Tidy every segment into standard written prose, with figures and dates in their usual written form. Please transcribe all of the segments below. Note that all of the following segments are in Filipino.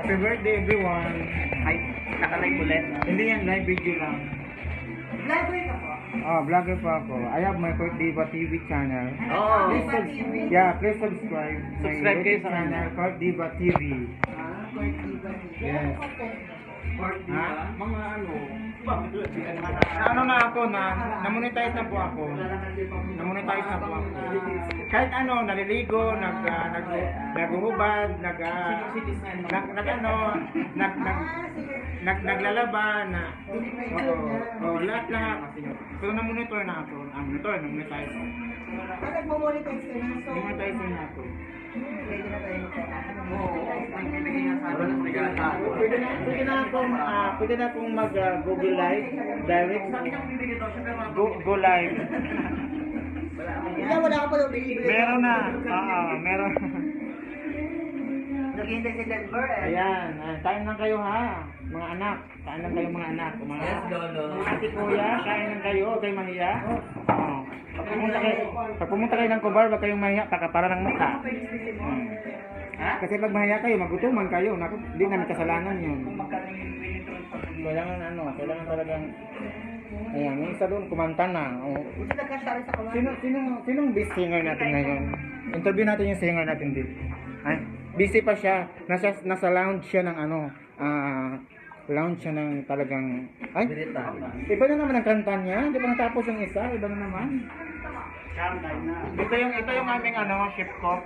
Happy birthday everyone. Ay, naka-live ulit. Hindi yan, live video lang. Vlogger ka po? Vlogger pa ako. I have my Kurt Diva TV channel. Oo. Please subscribe. Subscribe My kayo YouTube sa channel, Kurt Diva TV. Kurt Diva. Yes. Ha? Mga ano. Ano na ako na-monetize na po ako. Na-monetize na po ako. Kahit ano, naliligo, naghuhubad, naglalaba na lahat. So na-monitor na ako. Na-monetize. Pag nagmo-monetize ka na, so Na-monetize na ako. pwede na tayo Pwede na akong mag Google Live direct. Go live. wala ka pa daw binibili. Meron na. Meron. Naghihintay si Denver eh. Ayan, kain lang kayo ha, mga anak. Kain lang kayo mga anak. Yes, Lolo. Ate kuya, kain lang kayo, huwag kayong mahiya. Pag pumunta kayo ng Cobar, huwag kayong mahiya, para ng mata. Kasi pag mahiya kayo, magutuman kayo. Naku, hindi namin kasalanan yun. Kailangan talagang, ayan, yung isa doon, kumanta na. Buti nagkasari sa kawan. Sinong best singer natin ngayon? Interview natin yung singer natin dito. Ay, busy pa siya. Nasa lounge siya ng lounge siya ng talagang, ay, iba na naman ang kanta niya. Di ba natapos yung isa? Iba na naman. Ito yung aming chef cook.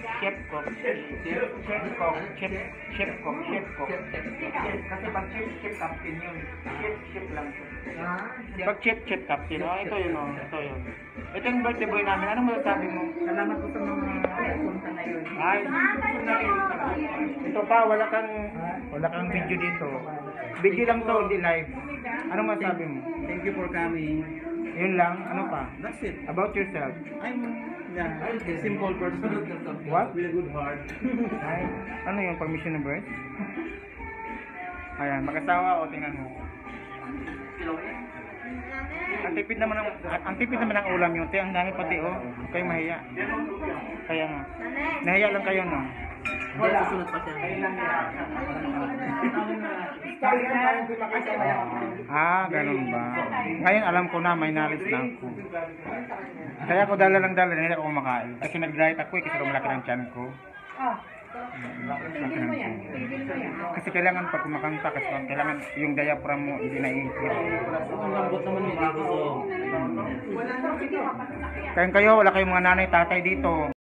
Kasi pag chef captain yun. Chef lang. Pag chef captain, ito yun. Ito yung birthday boy namin. Anong masasabi mo? Salamat po sa mga punta na yun. Ay, ito pa, wala kang video dito. Video lang to, hindi live. Anong masasabi mo? Thank you for coming. Yun lang, ano pa? That's it. About yourself. I'm simple person. What? With a good heart. Ay, ano yung permission ng birth? Ayan, mag-asawa o tingnan mo. Ang tipid naman ng ulam yun. Ang dami pati kayo mahiya. Kaya nga. Nahiya lang kayo no. Wala. Susunod pa siya. Ganun ba? Ngayon alam ko na, may knowledge na ako. Kaya ako dala, hindi ako kumakain. Kasi nag-diet ako kasi malaki ng tiyan ko. Kasi kailangan pag kumakanta, kasi kailangan yung diaphragm mo hindi naiipit. Ang lambot naman yung dito. Kaya kayo, wala kayong mga nanay, tatay dito.